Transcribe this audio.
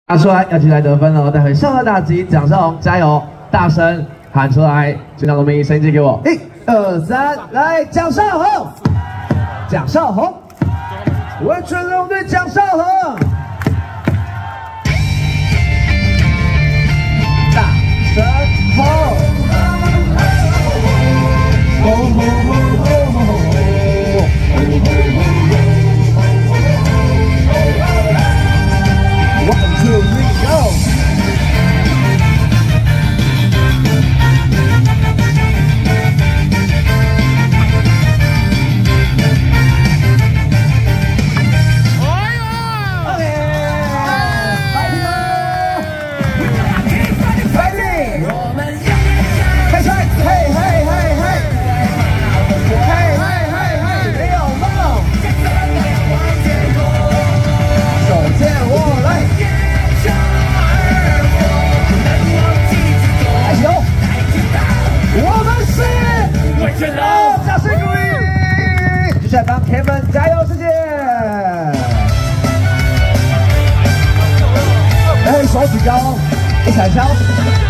拿出来要起来得分哦！待会上河打击，蒋少红加油，大声喊出来！全场农民声音借给我，1、2、3，来，蒋少红，蒋少红，文春龙队蒋少红，大声吼！ 接下来帮 Kevin 加油，谢谢！哎，手指高，一踩敲。